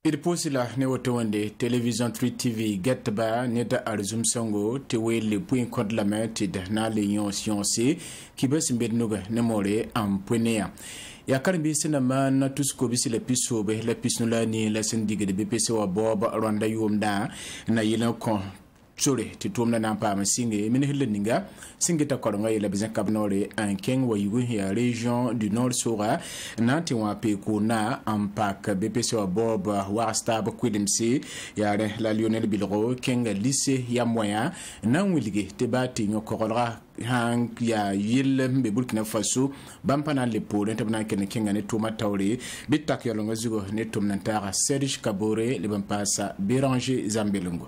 Il pose la néo-tewande télévision 3 TV get ba neta arzum songo te we le point code la metid na le yonsi qui be simbe nuga ne more am puenia ya karbi sinama na tusko bisi le piso be le pisnula ni la sendige de BPC wa boba rwanda yumda na yela kon sore ti tumna na pa masinge min hilninga singita koronga yela bizan kabnore en ken wa yugo ya région du nord sora na ti wa pe ko na ampak BPC wa bob wa stab kwidimsi ya la Lionel Bilro ken lycée ya moyen na wilige te bati nyokorora hang ya yil be Burkina Faso bampana le po ntabna ken ken ne tuma tawre bitak yolonga zugo ne tumna tara Serge Kabore le bampasa Béranger Zambelungo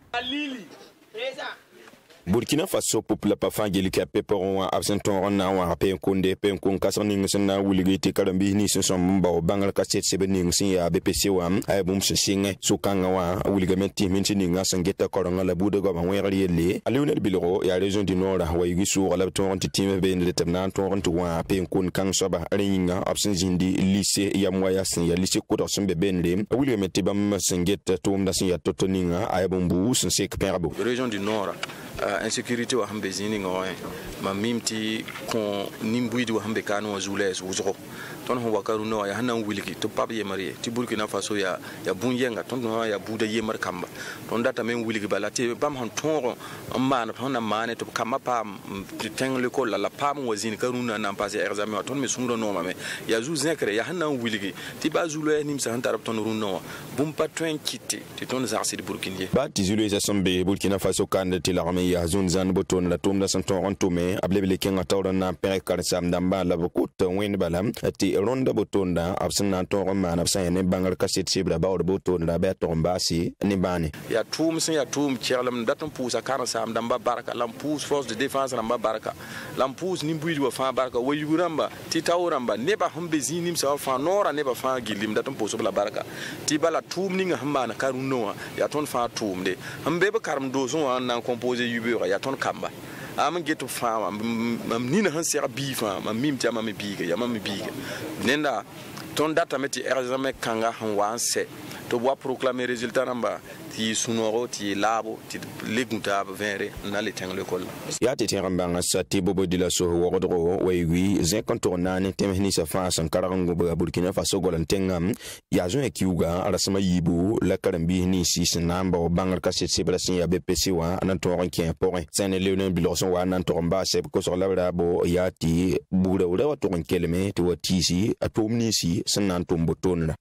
Burkina Faso popula pa fangeli ka peperon absenton na wa pe konde pe kon kasani ngisna wuligiti karambi ni son mba bangal ka set sebe ni ngsi ya BPC wa ay bum singe sukanga wa wuligamenti minti ni ngasa ngeta koronga la bude go ba wéral yelle Lionel Bilro ya région du nord wa yugi su la ton time be ne tabna ton to wa pe kon kan soba ringa absen jindi lycée ya moya sin ya lycée ko dorsen be benle wuligamenti bam singeta to mda sin ya totoninga ay bum bu sin sek perbo région du nord insécurité wa hambe zini ngoy ma mimti kon nimbuidi wa hambe kanu wa zules uzro ton ho wakaru no ya hanan wiliki to pap ye marie ti Burkina Faso ya bunyenga ton no ya buda ye mar kamba ton data men wiliki balati bam han ton man ton na mane to kama pam ten le ko la pam wa zini karuna na passé examen ton me sumro no mame ya zu zekre ya hanan wiliki ti ba zulu nim sa han tarap ton runo bum pa twen kiti ti ton zarsi de Burkina ba ti zulu ya sambe Burkina Faso kan ti la ya zone zan boton la tum da santon ontume ablebele kenga tawra na pere karsam damba la bokut wen balam ti ronda boton da absana to ma na absana ne bangal kaset sibra ba o boton da be to mbasi ni bani ya tum sin ya tum cherlam datum pousa karsam damba baraka lam pousse force de défense lamba baraka lam pousse ni buidi wa fa baraka wayuramba ti tawramba ne ba hambe zinim sa fa nora ne ba fa gilim datum pousse la baraka ti bala tum ni nga hamba na karuno ya ton fa tum de hambe ba karam dozon na composer yubura ya ton kamba am geto fama mam nina han sera bifa mam mimti am me biga ya mam biga nenda ton data meti examen kanga han wanse to bois proclamer résultat namba ti sunoro ti labo ti legunta venre na le tang le kol ya te rambanga sati bobo dila so wodro waywi 50 nane temni sa fa san karango Burkina Faso golantengam ya zo ekiuga arasama yibu la karambi ni si namba o bangal ka se sebrasin ya BPC wa anan to ran point sene Lionel Bilro so wa nan to mba se ko so la bo ya ti buda uda wa to kelme to watisi atomni si sanan to mbotonna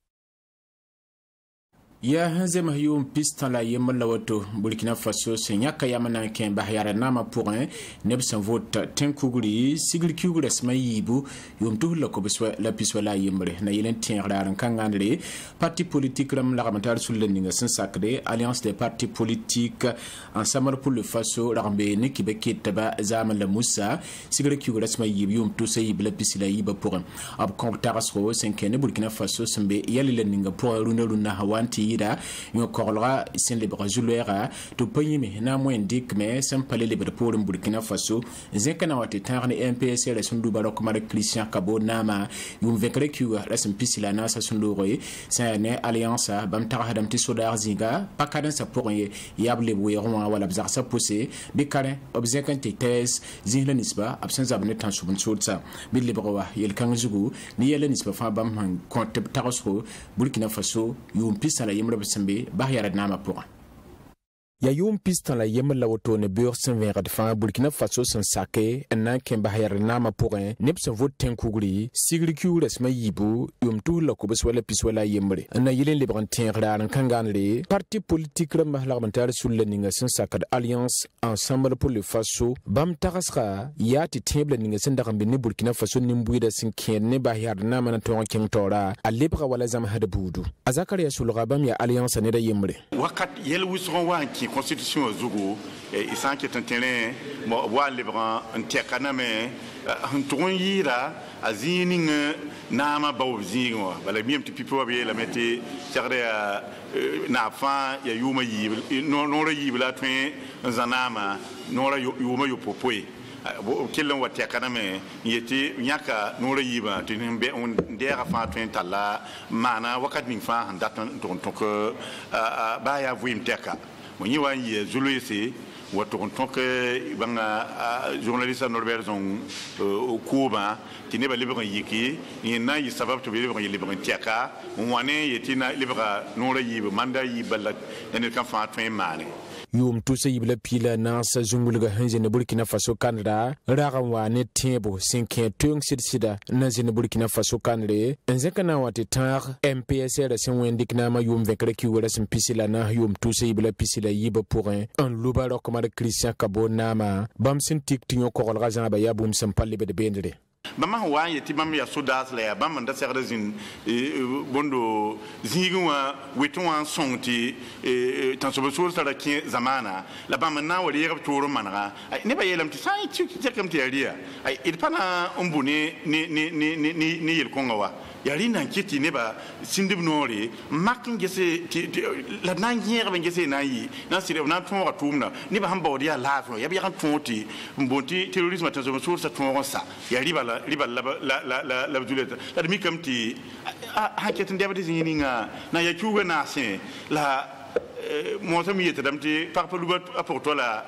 ya hanze mahiyum pistan la yemma lawato Burkina Faso senyaka yamana ken bahyara nama pour un nebsan vote tenkuguri sigil kugura smayibu yum tuhla ko biswa la piswa la yembre na yelen tienraran kangandre parti politique ram la ramatar sul ninga sen sacré alliance des partis politiques ensemble pour le Faso rambe ne kibeke taba zaman la Moussa sigil kugura smayibu yum to sayib la pisila yiba pour un ab comptarasro senkene Burkina Faso sembe yalile ninga pour runeluna hawanti yo korla sen le brazulera to payime na mo indik me sem pale le pour Burkina Faso zekana wate tarne MPS le sundu barok mar Christian Kabo nama yum vekre ku rasem pisila na sa sundu roye sa ne alliance bam tarhadam ti sodar zinga pakadan sa pour yable weron wala bzar sa poussé bikare obzekante tes zinla nisba absence abne tan subun sotsa bil librowa yel kanzugu ni yel nisba fa bam han compte tarosro Burkina Faso yum pisala Sembe bahiyara nama pour ya yum pistan la yem la woto ne beur sen verad fa Burkina Faso sen sake en ken bahayar nama pour un nepsen vote tenkugri sigri ku resma yibu yum tu la ko beswala piswala yemre na yelen le brantin ran kanganle parti politique ram parlementaire sur le ninga sen sakad alliance ensemble pour le Faso bam tarasra ya ti teble ninga sen da kambe ni Burkina Faso nimbuida sen ken ne bahayar nama na to ken tora alebra wala zam hada budu azakari ya sulga bam ya alliance ne da yemre wakat yel wisron wan ki constitution Zogo et sans que un terrain moi les bras un tiakana mais un tron yira azining nama bawzing wa bala miem ti pipo be la meti charre na fa ya yuma yib non la yib la twin zanama non la yuma yo popoe killen wa tekana me yeti nyaka nora yiba tin be on dera fa twen tala mana wakat ning fa handa ton ko ba ya vuim teka mo yi wan ye zuluisi wa ton que banga journaliste Norbert Zong Kuba tine ba libre yiki na yi sabab to be libre teka mo wane yeti na libre nora yiba manda yiba la en kan fa twen mane yum tusa yibla pila na sa zungulga hanjene Burkina Faso Canada ragan wa ne tebo sinke tung sida na zene Burkina Faso Canada enzeka na wati tar MPS ra sen wendik na ma yum vekre ki wala sen pisila na yum tusa yibla pisila yiba pour un luba rokomar Christian Kabo nama bam sen tik tinyo ko rajan ba yabum sem palle be de bendre Bama wa yeti bam ya sodas la bam nda serre zin bondo zigwa weton sonti tanso so sara ki zamana la bam na wali yeb toro manara ne ba yelam ti sai ti kam ti aria ai il pana umbuni ni yel kongawa yari nan kiti ne ba sindib nori makin gese la nan yer ben gese na yi na sire na ton ra tumna ni ba hamba wadi ya lafo ya bi kan tonti mbonti terrorisme tanso so sa ton sa yari ba riba la buduleta la mi kam ti haketin dabati zininga na ya kuga na sen la mo tam yete damti par pelubat apporto la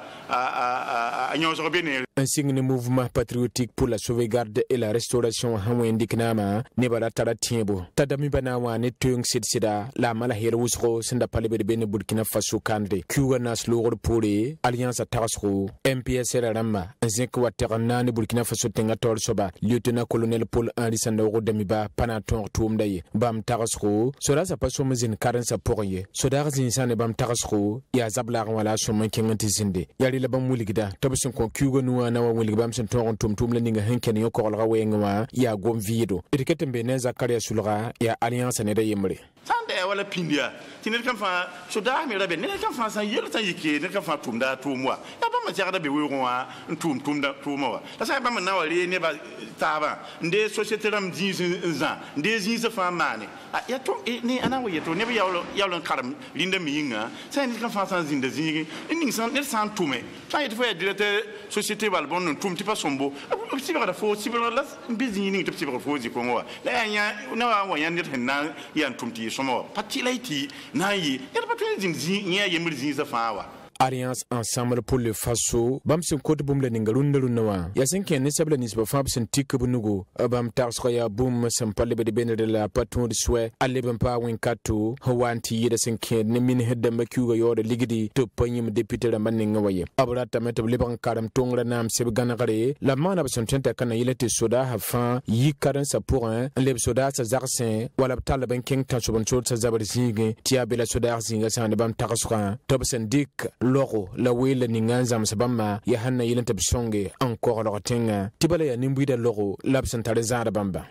un signe mouvement patriotique pour la sauvegarde et la restauration hawendi knama ne bala tara tiembo tadami bana wa ne tung sida la mala hero usro senda palebe de bene Burkina Faso Kandre kuga nas logor pole alliance tarasro MPS rama zinc wa terna ne Burkina Faso tenga tor soba lieutenant colonel Paul Henri Sandoro demiba pana ton tumdaye bam tarasro soda sa paso mezin karensa pourye soda zin sane bam tarasro ya zabla wala so man kenganti zinde la bam wuligida tabusin kon kugo nuwa na wulig bam sen ton tum la ninga henken yo ko la wenga ya gom vido etikete be ne zakaria sulga ya alliance ne da yemre sande wala pindia tinel kan fa so da mi rabe ne kan fa san yel tan yike ne kan fa tumda tumwa ya ba ma jara be wi wa tumda tumwa la sai ba ma na wale ne ba taba nde société ram zin nde zin se fa mane ya to ni ana wo yeto ne ba yawlo karam linda mi yinga sai ne kan fa san zin de zin ni san ne san tume sai to fa directeur société wal bon tum ti pa sombo si ba da fo si ba la bizini ni to si ba fo zi ko wa la ya na wa yan net na ya tumti somo patilaiti na yi ya ba to zin ya yemri zin za fa Alliance Ensemble pour le Faso bam sen kote bum le ningalundalu nawa ya sen ken sabla nisba fab sen tikbunugo bam tarso ya bum sen palle be de benede la patron de souhait alle bam pa win katu hawanti yida sen ken ne min hedda makuga yode ligidi to panyim député la maninga waye abrata meta liban karam tongra nam seb ganagare la mana ba sen tenta kana yilete soda hafa yi karan sa pour un le soda sa zarsen wala taliban ken tan sobon sa zabar zinge tia bela soda zinga san bam tarso to sen dik logo la wele ninganza msabama ya hanna yilenta bisonge encore la tenga tibala ya nimbuida logo labsantare zara bamba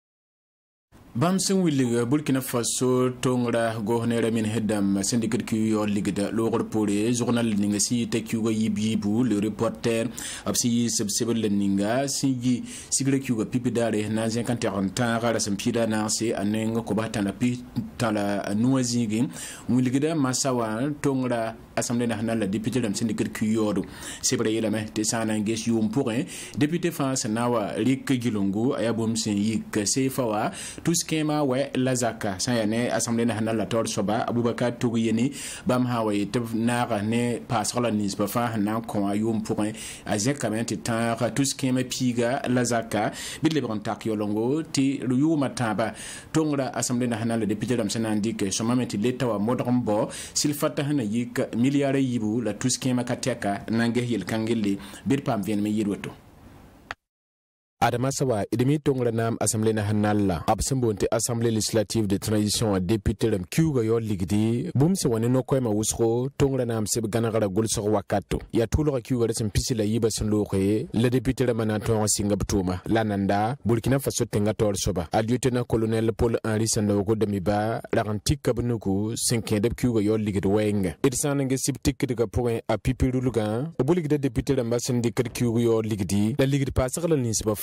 Bamsen williga Burkina Faso tongra gohnera min hedam syndicat ki yo ligda logor pole journal ninga si tekyugo yibibu le reporter absi sebsebel ninga sigi sigre kyugo pipidare na 50 tara sampida na se anenga ko batana pi tala nuazigi williga masawa tongra assemblée nationale député de syndicat ki yodo sebre yelame te sana nges yum pour un député France nawa rik gilongo ayabom sen yik sefawa skema we lazaka sayane assemblée nationale la tor soba Abubakar Touyeni bam hawaye tev nara ne pasala nis ba fa na ko ayum pour azek kament tar tout skema piga lazaka bidle brantak yolongo ti yuma taba tongra assemblée nationale député dam senandik somamenti leta wa modrombo silfata hana yik milliard yibu la tout skema kateka nange yel kangeli bir pam vien me yirwato Adama Sawa idemi tongra nam assemblée nationale absembonte assemblée législative de transition député ram kuga yo ligdi bum se woni no koyma wusro tongra nam se ganagara gulso wakato ya tulo kuga resem pisila yiba sen loxe le député ram na ton singaptuma lananda Burkina Faso tenga tor soba lieutenant colonel Paul Henri Sandoro demiba larantik kabnuku 5 de kuga yo ligdi wenga idsanange siptik de point a pipiruluga buligde député ram basen de kuga yo ligdi la ligdi pasakala nisba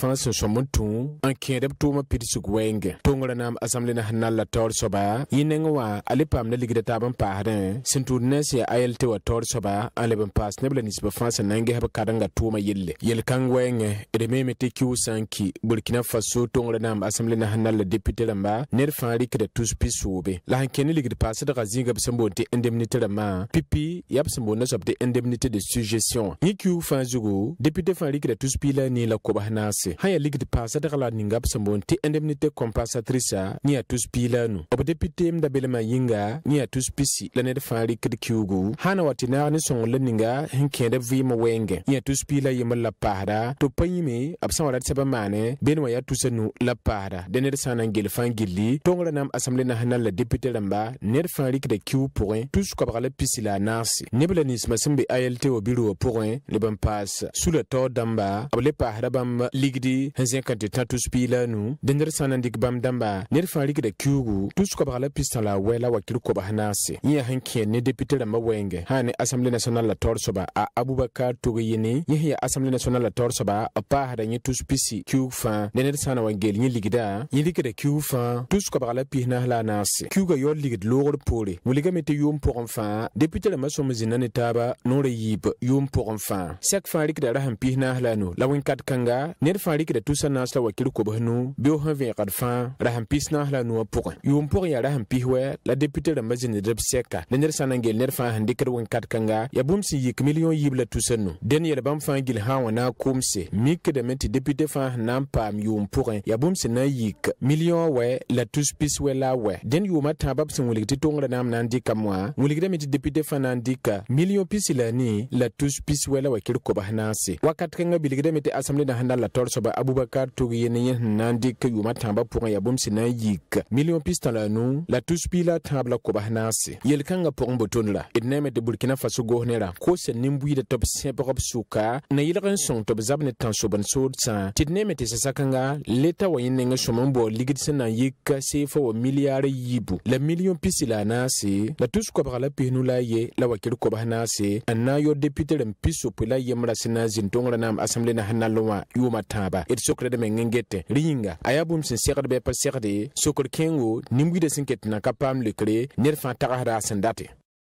France somuntu an kẽedb tʋʋma pidsg wɛɛngẽ tʋngrã naam assemblée national la taoor soaba yɩ neng wã a le paam la ligda taab n paasdẽ sẽn tʋʋd nens yaa ALT wa taoor soaba n leb n paas neb la ninsbã fãa sẽn na n gesb kadengã tʋʋma yelle yel-kãng wɛɛngẽ d meeme tɩ kiu sã n ki Burkina Faso tʋngrã naam assemblée national la député rãmba ned fãa rɩkda tus pi-soobe la sẽn kẽ ne ligd paasdgã zĩiga b sẽn boond tɩ indemnité rãmbã pipi yaa b sẽn boondã soab tɩ indemnité de suggestion yẽ kiu fãa zugu député fãa rɩkda tus pi la ne la kobs naase sã n yaa ligd paasdg la ninga b sẽn boond tɩ indemnité compensatrice yẽ yaa tus pi la nu b député mda belmã yĩnga yẽ yaa tus pisi la ned fãa rɩkd kiugu sã na wa tɩ naag ne sõng la ninga sẽn kẽed b vɩɩmã wɛɛngẽ yẽ yaa tus pi la yembr la paasda tɩ b pa yĩme b sã n wa rat sɛb n maane ben wã yaa tusa nu la paasda de ned sã n na n gel fãa gilli tʋngrã nam assemblée national la député rãmba ned fãa rɩkda kiu pʋgẽ tus koabga la pisi la a naase neb la ninsmã sẽn be ALT wa bɩ roogã pʋgẽ leb n paas sula taoor dãmba b le paasda bãmb ligdi sẽn zẽk n tɩ tã tus pi la nu de ned sã n na n dɩk bãmb dãmba ned fãa rɩkda kiugu tus koabga la pis tã la a wɛ la wakɩr kobs naase yẽ yaa sẽn kẽed ne député rãmbã wɛɛngẽ sã ne assemblée nationale la taoor soaba a Abubakar Togo yene yẽ sẽn yaa assemblée nationale la taoor soaba b paasda yẽ tus pisi kiug fãa de ned sã n na wa gel yẽ ligda yẽ rɩkda kiug fãa tus koabga la pis naas la a naase kiugã yaool ligd loogr poore wilgame tɩ yʋʋm pʋgẽ fãa député rãmbã sõm zĩnã ne taaba noorã yiib yʋʋm pʋgẽ fãa sɛk fãa rɩkda ra sẽn pis naas la a nu la wẽn-kat kãnga ned fãa rɩkda tusã naas la wakɩr kobs nu beoog sẽn vẽegd fãa ra sẽn pis naas la a nuwã pʋgẽ yʋʋm pʋgẽ yaa ra sẽn pis wɛ la député rãmbã zĩnd b sɛka la ned sã n na n gel ned fãa sẽn dɩkd wẽn-kat kãnga yaa bũmb sẽn yik million yiib la tusã nu dẽn yɛl bãmb fãa gil sã n wã na a kʋʋmse mikdame tɩ député fãa sẽn na n paam yʋʋm pʋgẽ yaa bũmb sẽn na n yik million wɛ la tus pis wɛ la a wɛ dẽn yʋʋmã tãabã b sẽn wilg tɩ tʋngrã naam na n dɩkame wã wilgdame tɩ député fãa na n dɩka million pisi la a ne la tus pis wɛ la wakɩr kobs naase wakat kãngã bilgdame tɩ assemblée national la taoor soaba Abubakar Togo yene yẽ sẽn na n dɩk yʋʋmã tãabã pʋgẽ yaa bũmb sẽn na n yik million pis tã la a nu la tus pi la a tãab la kobs naase yel-kãngã pʋgẽ botondra d neeme tɩ Burkina Faso gos nerã kosa nin-buiidã tɩ b sẽbg b sʋka na yɩlg n sõng tɩ b zab ne tãn-sob n sood sã tɩ d neeme tɩ sã-sakãnga leta wa yẽ neng sõm n bao ligd sẽn na n yik seefa wa milyaar yiibu la million pisi la a naase la tus koabga la pis nu la a ye la wakɩr kobs naase n na n yao député rẽm pi-sope la yembrã sẽn na n zĩnd tʋngrã naam assemblée national wã yʋʋmã tãaba d sokra d meng n getẽ rẽ yĩnga a yaa bũmb sẽn segd bɩ pa segde sokr kẽngo nin-buiidã sẽn ket tɩ na ka paam lekre ned fãa tagsda a sẽn date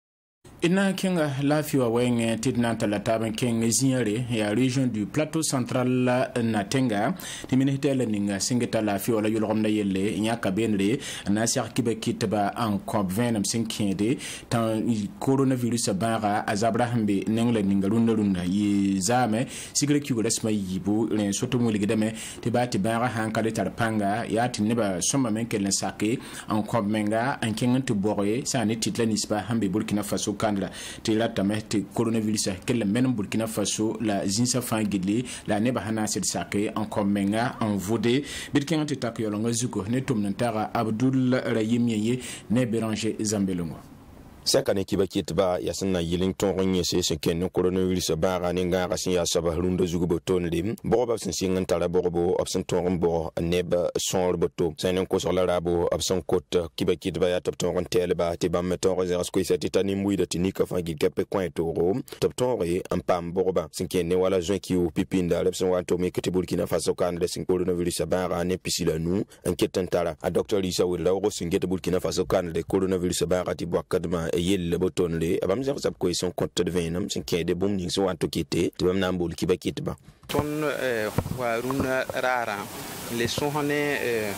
d na n kẽnga laafɩ wa wɛɛngẽ tɩ d na n talla taab n kẽng zĩyãre yaa région du plateau central na tẽnga tɩ ministɛɛla ninga sẽn get a laafɩ wala yʋlgemda yelle n yãka beenre n na n seg kɩba kɩtba n kõb vẽenem sẽn kẽede tã coronavirusã bãaga a zabra sẽn be neng la ninga rũndã yɩ zaame sigr kiugrã sẽma yiibu rẽ sot n wilgdame tɩ baa tɩ bãaga sã n ka le tar pãnga yaa tɩ nebã sõmbame n kell n sake n kõb menga n kẽng n tɩ bɔge sã ne tɩt la ninsba sẽn be Burkina Faso kãndra tɩ ratame tɩ coronavirusã kell n menem Burkina Faso la zĩnsã fãa gilli la nebã sã na n sɩd sake n kõb menga n vʋde bɩ d kẽng tɩ tak yaoolengã zugu ne tʋmd n taga Abdul Rahim Yeye ne Béranger Zambelengwa saka ne kiba kitba ya sẽn na yɩl tõog n yẽse sẽn kẽnd ne coronavirusã bãaga ne gãagã sẽn yaa soaba rũndã zug botonde bogba b sẽn sɩng n tara bogbo b sẽn tõog n bog neb sõor boto sẽn n kosg la raabo b sẽn kot kiba kitba yaa tɩ b tõog n tɛɛlba tɩ bãmb me tõog n zẽgs koɛɛsã tɩ ta nin-buiidã tɩ nika fãa gil kɛpɛ kõe toogo tɩ b tõoge n paam bogba sẽn kẽnd ne wala zoe-kiu pipinda reb sẽn wa n tʋm tɩ Burkina Faso kãandra sẽn coronavirusã bãaga ne pisi la nu n ket n tara a docteur Risa Wel raoogo sẽn get Burkina Faso kãandre coronavirusã bãaga tɩ boakdmã yell boton bam zak zab ko son compte de venom sin kede bum ning so wanto kite to bam nam bol kiba kitba ton wa runa rara les son hané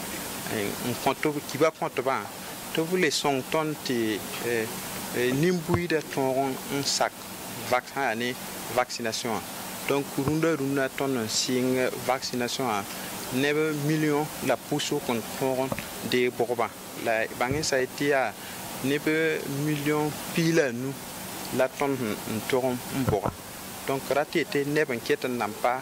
un compte kiba compte ba to vous les son ton ti nimbui de ton un sac vaccin année vaccination donc runa ton signe vaccination a 9 millions la pousse qu'on prend des borba la banque ça a été à 9 millions pile nous la tonne tourne mbora donc raté était ne banquette n'a pas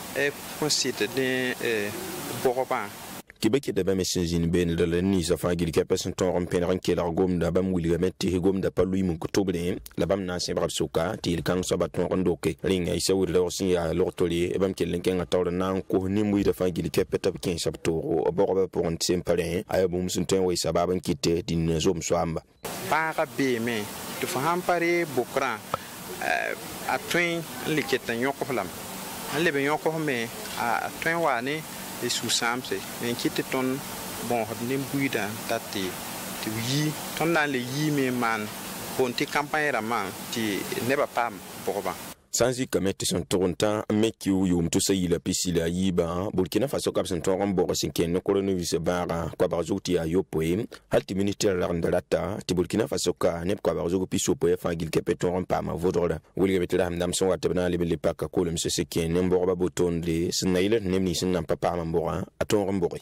considéré borba kibeki da bame sinzin ben da la ni sa fa gil ka person ton rom pen ran ke la gom da bam wuli ga metti gom da palu mu ko tobre la bam na se brab suka ti kan so ba ton ndo ke ringa isa wuri da sin ya lortoli e bam ke len ken tawda nan ko ni mu da fa gil ka peta ken sab to o bo ba pour un simpare ay bu musun ten way sababan kitte din zo so amba para be me to fa ham pare bokran a twin liketan yokolam le ben yon ko me a twen wa ne e su samse en kiti ton bon nim buida tati ti yi ton na le yi me man bon ti campagne raman ti neba pam boba sanzi kamete son toronta meki yum to sayi la pisila yiba Burkina Faso kap son toron bo sinken no coronavirus bara kwa bazuti ya yopoe halti militaire la ndalata ti Burkina Faso ka ne kwa bazugo piso poe fangil kepeton pa ma vodora wuli betela hamdam son watabna le paka ko le mse ken mbo ba botonde sinaile nemni sinan papa mbo aton mbori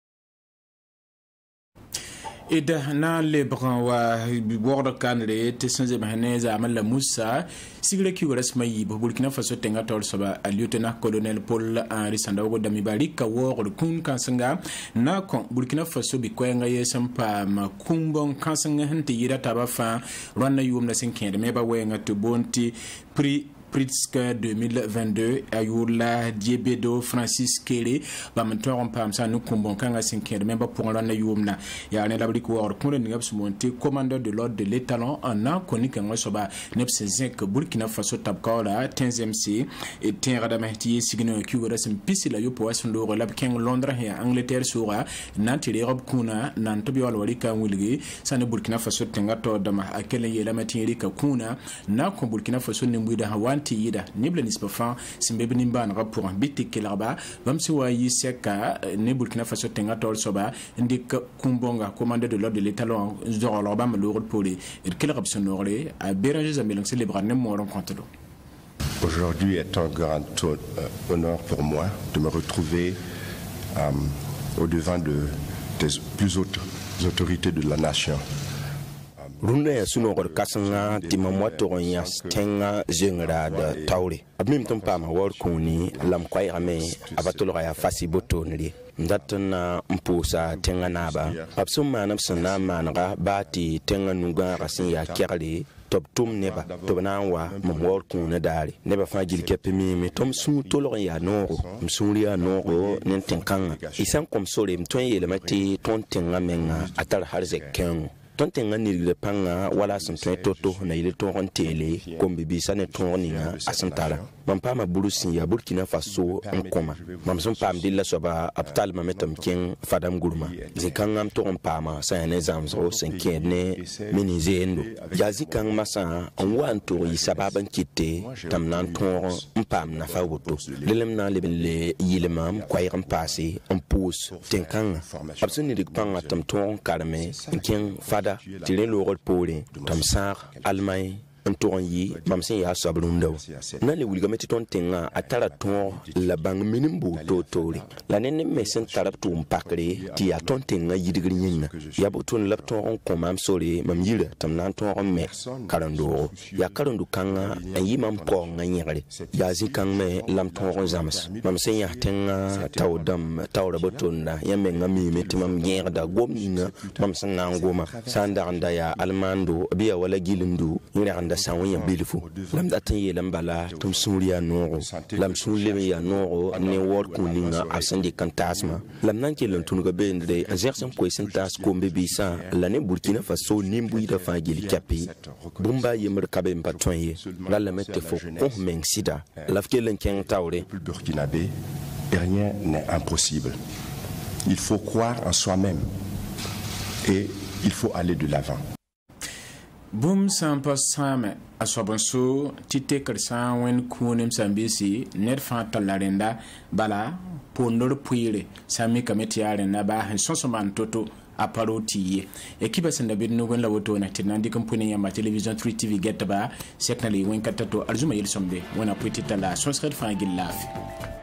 ida na le bran wa border kanre te sanze mahneza amala Moussa sigre ki wala smayi Burkina Faso tenga tol soba lieutenant colonel Paul Henri Sandaogo Damibali ka wor kun kansanga na kon Burkina Faso bi kwenga yesampa makumbon kansanga hante yira tabafa rwana yum na sinkende meba wenga to bonti Pritzker 2022 ayula Diebedo Francis Kele ba mentor pam sa nous kumbon kanga sinkende même pour la yumna ya ne labri ko or pour ngab sumonte commandeur de l'ordre de l'étalon en a connu kanga soba nepsezek Burkina Faso tabkala 10MC et tin radamati signo ki wora sim pisila yo po asundo lab king Londres et Angleterre sura nanti rob kuna nanto bi walwali kan wilgi sane Burkina Faso tenga to dama akele yela matiri ka kuna na ko Burkina Faso ne muida hawan yida nible nispafa simbebe nimba na pour un biti kelaba bamsi wa yiseka ne Burkina Faso tenga tol soba ndik kumbonga commandeur de l'ordre de l'étalon zoro ba malheureux poli et quel rabsonore a Béranger Zambelon célébrer ne mo rencontre. Aujourd'hui est un grand honneur pour moi de me retrouver au devant des plus hautes autorités de la nation. Runda ya suno gor kasanga timamwa toronya stenga jengra da taure abim tompa ma wor kuni lam kwai ame abatolo ya fasi botonri ndatna mpusa tenga naba absum manam sana managa bati tenga nuga rasin ya kyarli top tum neba to nanwa mum wor kuna dali neba fajil kepemi mi tom su tolo ya noro msuri ya noro nentenkanga isan kom sole mton yele mati ton tenga menga atar harze ken tontenga nirgre panga wala santoy toto na ile ton tele kombe bisa ne toninga asantara mampa ma burusin ya Burkina Faso nkoma mamson pam dilla soba aptal mametam ken fadam gurma zikangam to pama sa ne zamzo senkene minizendo yazikang masa onwan to yisababan kitte tamnan ton mpam na fawoto lelem na le yilemam kwayram passé on pousse tenkanga absoni dik panga tam ton karme ken fada tire le rôle pour tamsar Allemagne Antoine yi mamsin ya sabrunda na le wulga meti ton tenga atara ton la bang minimbu totori la nene mesen tarap tu mpakre ti ya ton tenga yidigri nyinga ya butun lapton on komam sore mam yira tam nan ton me karando ya karando kanga ayi mam ko nganyere ya zikang me lam ton zamas mamsin ya tenga tawdam tawra butunda ya me ngami meti mam yerda gomninga mamsin ngoma sandanda ya almando biya wala gilindu da sanwaya bilifu lam datan ye lambala tum suriya noro lam sunle ya noro ne wor kuninga asandi kantasma lam nanke lan tunuga bendre azersan ko sentas ko mbebisa la ne Burkina Faso nimbu ida fangeli kapi bumba yemer kabe mbatonye la mette fo ko men sida lafke len ken tawre burkinabé rien n'est impossible. Il faut croire en soi-même et il faut aller de l'avant. Boom sampa same asobanso tite kersa wen kunem sambisi net fanta larenda bala pondor puire sami kameti arena ba hansosoman toto aparoti ekiba senda bedno gon lawoto na tinandi kampuni ya television 3 TV get ba seknali wen katato arzuma yel sombe wona petita la sosred fangil lafi